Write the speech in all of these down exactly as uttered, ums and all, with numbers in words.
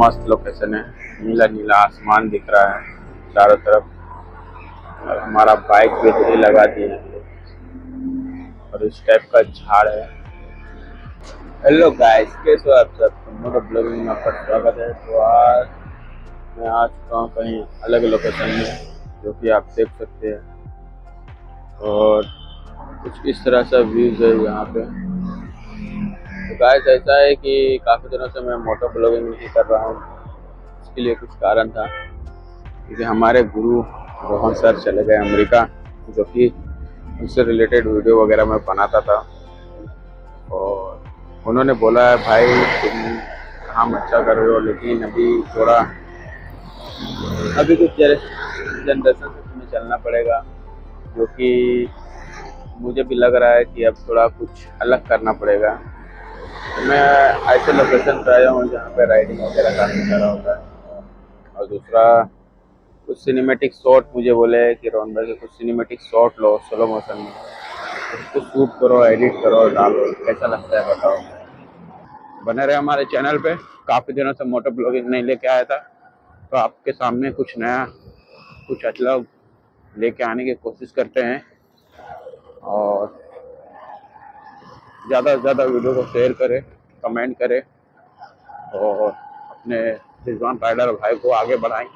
मस्त लोकेशन है, नीला नीला आसमान दिख रहा है चारों तरफ, और हमारा बाइक भी इधर लगा दिए हैं और इस टाइप का झाड़ है। हेलो गाइस, कैसे हो आप सब? मोटो ब्लॉगिंग में आपका स्वागत है। तो आज मैं आ चुका हूँ कहीं अलग लोकेशन में, जो कि आप देख सकते हैं, और कुछ इस तरह से व्यूज है यहाँ पे। तो गाइस ऐसा है कि काफ़ी दिनों से मैं मोटो ब्लॉगिंग नहीं कर रहा हूँ। इसके लिए कुछ कारण था, क्योंकि हमारे गुरु रोहन सर चले गए अमेरिका, जो कि उनसे रिलेटेड वीडियो वगैरह मैं बनाता था, और उन्होंने बोला है भाई तुम काम अच्छा कर रहे हो, लेकिन अभी थोड़ा अभी कुछ जनरेशन से तुम्हें चलना पड़ेगा, जो कि मुझे भी लग रहा है कि अब थोड़ा कुछ अलग करना पड़ेगा। तो मैं ऐसे लोकेशन पर आया हूँ जहाँ पे राइडिंग वगैरह काफ़ी सारा होता है, और दूसरा कुछ सिनेमेटिक शॉट मुझे बोले कि रोहन भाई के कुछ cinematic shot low slow motion में, उसको शूट करो, एडिट करो, डालो, कैसा लगता है बताओ। बने रहे हमारे चैनल पे। काफ़ी दिनों से मोटो ब्लॉगिंग नहीं लेके आया था, तो आपके सामने कुछ नया कुछ अच्छा लेके आने की कोशिश करते हैं, और ज़्यादा से ज़्यादा वीडियो को शेयर करें, कमेंट करें, और अपने रिजवान राइडर भाई को आगे बढ़ाएं।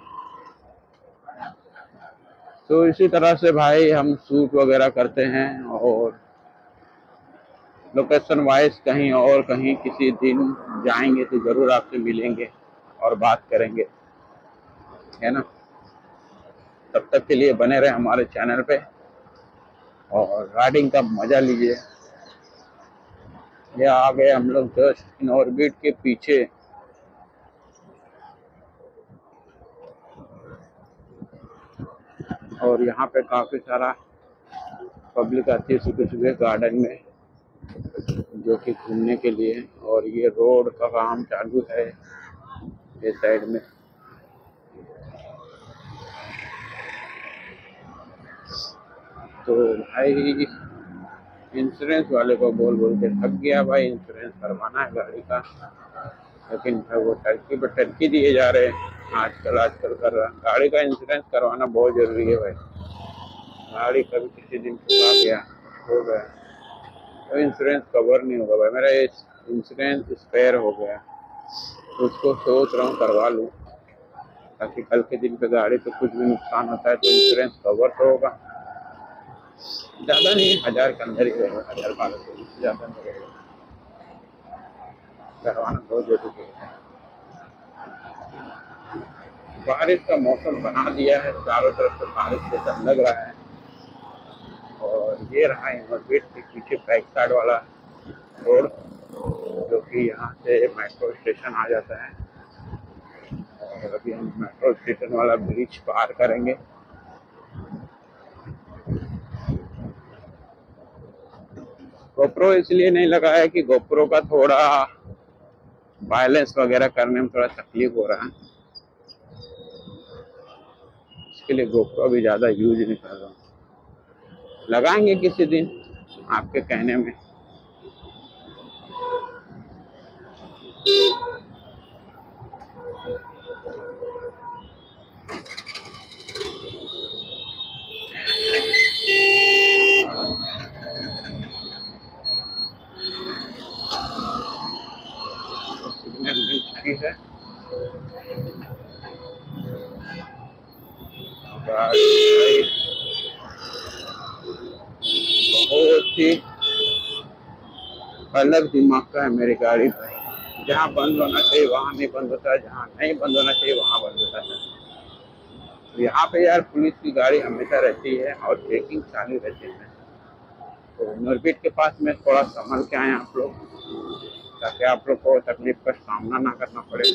तो इसी तरह से भाई हम शूट वगैरह करते हैं, और लोकेशन वाइज कहीं और कहीं किसी दिन जाएंगे तो ज़रूर आपसे मिलेंगे और बात करेंगे, है ना। तब तक के लिए बने रहे हमारे चैनल पे और राइडिंग का मज़ा लीजिए। ये आ गए हम लोग जस्ट इन ऑर्बिट के पीछे, और यहाँ पे काफ़ी सारा पब्लिक आती है सुबह सुबह गार्डन में, जो कि घूमने के लिए। और ये रोड का काम चालू है ये साइड में। तो भाई इंश्योरेंस वाले को बोल बोल के थक गया भाई, इंश्योरेंस करवाना है गाड़ी का, लेकिन भाई वो टर्की पर टर्की दिए जा रहे हैं आजकल आजकल कर रहा। गाड़ी का इंश्योरेंस करवाना बहुत ज़रूरी है भाई। गाड़ी कभी किसी दिन ठुका गया हो गया तो इंश्योरेंस कवर नहीं होगा भाई। मेरा इंश्योरेंस एक्सपायर हो गया, तो उसको सोच रहा हूँ करवा लूँ, ताकि कल के दिन पे गाड़ी पे कुछ भी नुकसान होता है तो इंश्योरेंस कवर तो होगा। ज़्यादा नहीं, हज़ार के अंदर ही रहेगा, हज़ार बारह सौ, ज़्यादा नहीं रहेगा। करवाना बहुत जरूरी है। बारिश का मौसम बना दिया है, चारों तरफ से बारिश जैसा लग रहा है, और ये रहा इनोवेट के पीछे बैक साइड वाला रोड, जो कि यहाँ से मेट्रो स्टेशन आ जाता है। और अभी हम मेट्रो स्टेशन वाला ब्रिज पार करेंगे। गोप्रो इसलिए नहीं लगा है कि गोप्रो का थोड़ा वायलेंस वगैरह करने में थोड़ा तकलीफ हो रहा है, इसके लिए गोप्रो भी ज़्यादा यूज नहीं कर रहा हूँ। लगाएंगे किसी दिन आपके कहने में। सिग्नल मिल चुकी है, बहुत ही अलग दिमाग का है मेरी गाड़ी भाई। जहाँ बंद होना चाहिए वहाँ नहीं बंद होता है, जहाँ नहीं बंद होना चाहिए वहाँ बंद होता है। तो यहाँ पे यार पुलिस की गाड़ी हमेशा रहती है और चेकिंग चालू रहती है। तो नॉर्बिट के पास में थोड़ा संभल के आए आप लोग, ताकि आप लोग को तकलीफ का सामना ना करना पड़े।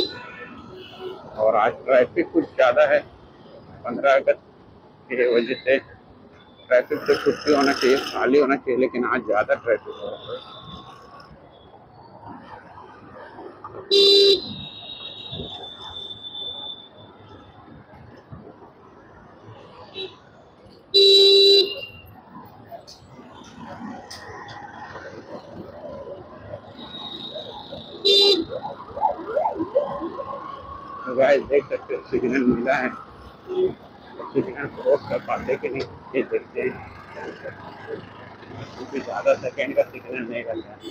और आज ट्रैफिक कुछ ज़्यादा है, पंद्रह अगस्त की वजह से ट्रैफिक तो छुट्टी होना चाहिए, खाली होना चाहिए, लेकिन आज ज़्यादा ट्रैफिक हो रहा है। देख सकते हो सिग्नल मिला है, सिग्नल क्रॉस कर पाते कि नहीं ये देखते हैं, क्योंकि ज़्यादा सेकेंड का सिग्नल नहीं मिल रहा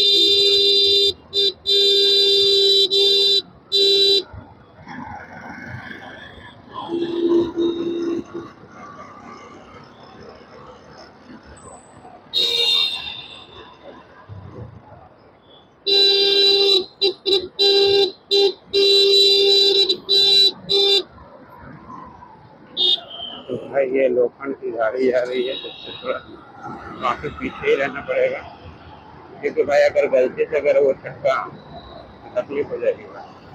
तो भाई ये लोखंड की गाड़ी जा रही है, जिससे थोड़ा काफी पीछे ही रहना पड़ेगा, क्योंकि भाई अगर गलती से अगर वो चक्का तकलीफ हो जाएगी।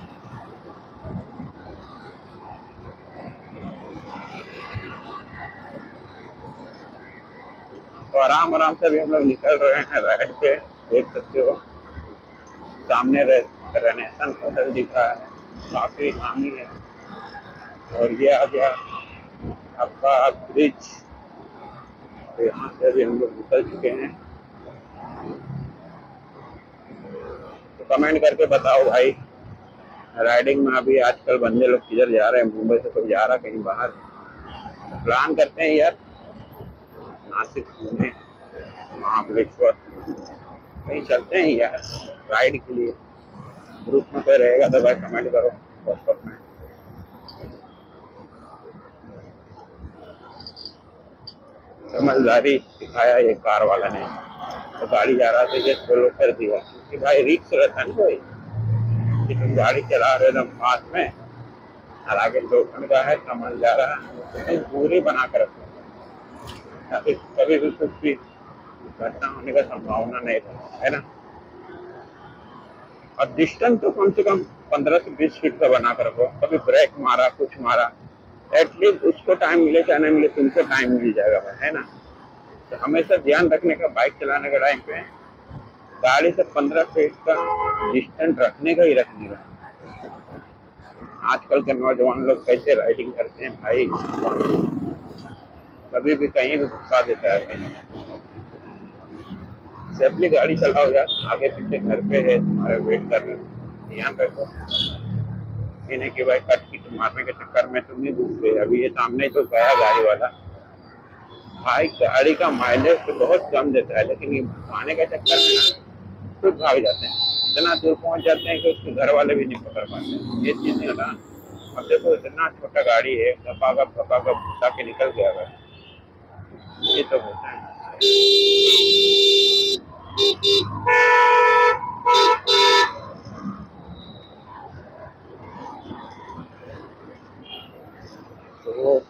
तो आराम आराम से भी हम लोग निकल रहे हैं राइड पे, देख सकते हो सामने रेनेसन होटल दिख रहा है, काफी नामी है। और ये आ गया आपका ब्रिज, तो यहाँ से भी हम लोग निकल चुके हैं। तो कमेंट करके बताओ भाई, राइडिंग में अभी आजकल बंदे लोग किधर जा रहे हैं? मुंबई से कोई जा रहा कहीं बाहर? प्लान करते हैं यार, नासिक घूमने, महाबलेश्वर कहीं चलते हैं यार राइड के लिए। ग्रुप में कोई रहेगा तो भाई कमेंट करो व्हाट्सएप में। समझदारी दिखाया ये कार वाला ने, तो गाड़ी जा रहा था ये स्लो कर दिया, क्योंकि भाई रिक्स रहता है कोई कि तुम गाड़ी चला रहे हो फास्ट में और आगे लोखंड का है, सामान जा रहा है, तो दूरी बना कर रखो ताकि कभी भी कुछ भी घटना होने का संभावना नहीं रहता है ना। और डिस्टेंस तो कम से कम पंद्रह से बीस फीट का बना कर रखो, कभी ब्रेक मारा कुछ मारा एटलीस्ट उसको टाइम मिले चाहे नहीं मिले, तुमको टाइम मिल जाएगा भाई, है ना। तो हमेशा ध्यान रखने का बाइक चलाने के टाइम पे गाड़ी से पंद्रह फीट का डिस्टेंस रखने का ही रखने का। आजकल के नौजवान लोग कैसे राइडिंग करते हैं भाई, कभी भी कहीं भी घुसा देता है कहीं। सेफली गाड़ी चलाओ यार, आगे पीछे घर पे है तुम्हारे वेट कर रहे हो, ध्यान रखो, इन्हें कि भाई कट की मारने के चक्कर में तुम नहीं घूम गए। अभी ये सामने तो गया गाड़ी वाला भाई, गाड़ी का माइलेज तो बहुत कम देता है, लेकिन ये घुमाने के चक्कर में ना खुद भाग जाते हैं, इतना दूर पहुंच जाते हैं कि उसके घर वाले भी नहीं पकड़ पाते। ये चीज नहीं होता। अब देखो इतना छोटा गाड़ी है, गपागप गपागप घुसा के निकल गया है, ये तो होता है। तो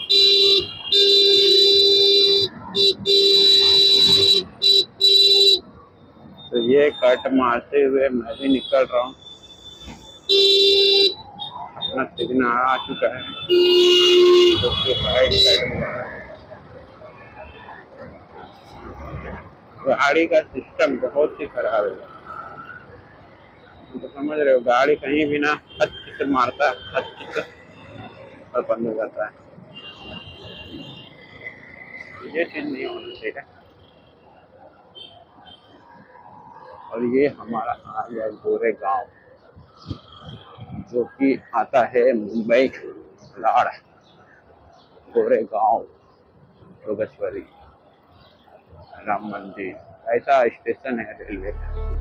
तो ये कट मारते हुए मैं भी निकल रहा हूँ, अपना सिग्नल आ चुका है, तो राइट साइड में गाड़ी का सिस्टम बहुत ही खराब है, तो समझ रहे हो, गाड़ी कहीं भी ना हद से मारता है, हद से और बंद हो जाता है। ये चीज नहीं होना चाहिए। और ये हमारा आ गया गोरेगांव, जो कि आता है मुंबई लाड़, गोरेगांव योगेश्वरी राम मंदिर, ऐसा स्टेशन है रेलवे का।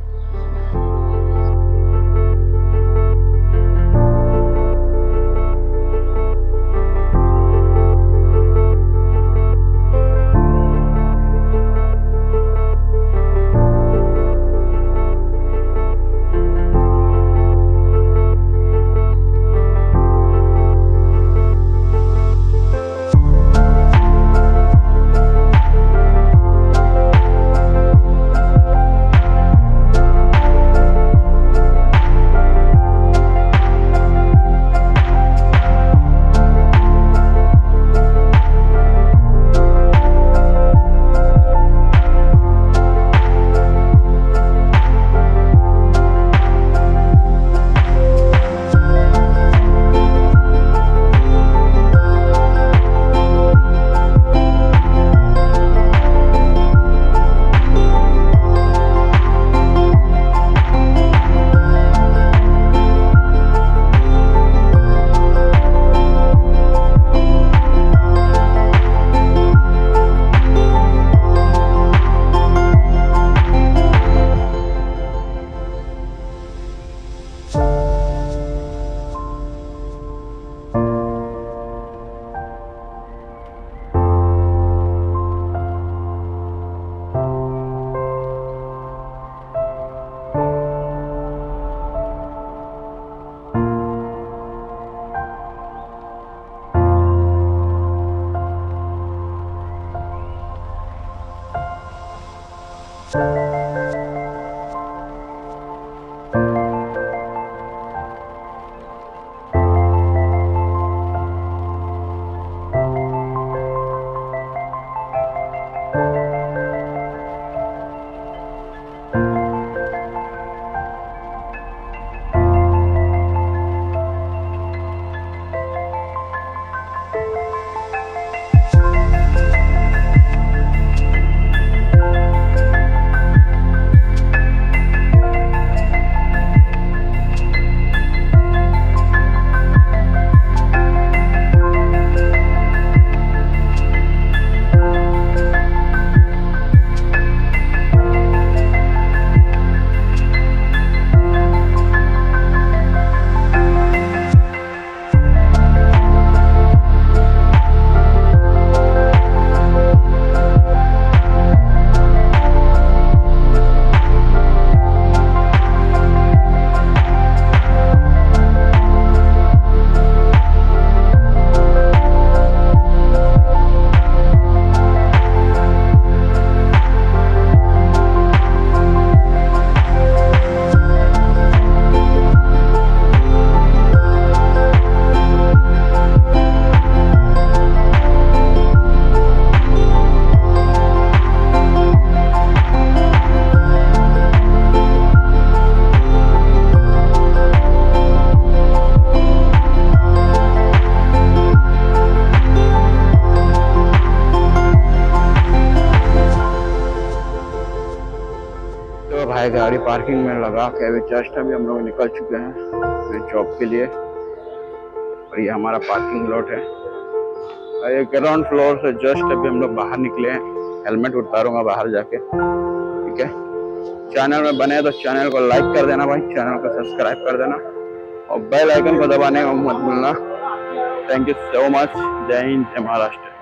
तो भाई गाड़ी पार्किंग में लगा के अभी जस्ट अभी हम लोग निकल चुके हैं जॉब के लिए। और ये हमारा पार्किंग लॉट है। ये ग्राउंड फ्लोर से जस्ट अभी हम लोग बाहर निकले हैं। हेलमेट उतारूंगा बाहर जाके, ठीक है। चैनल में बने तो चैनल को लाइक कर देना भाई, चैनल को सब्सक्राइब कर देना और बेल आइकन को दबाने को मत भूलना। Thank you so much. जय हिंद, जय महाराष्ट्र।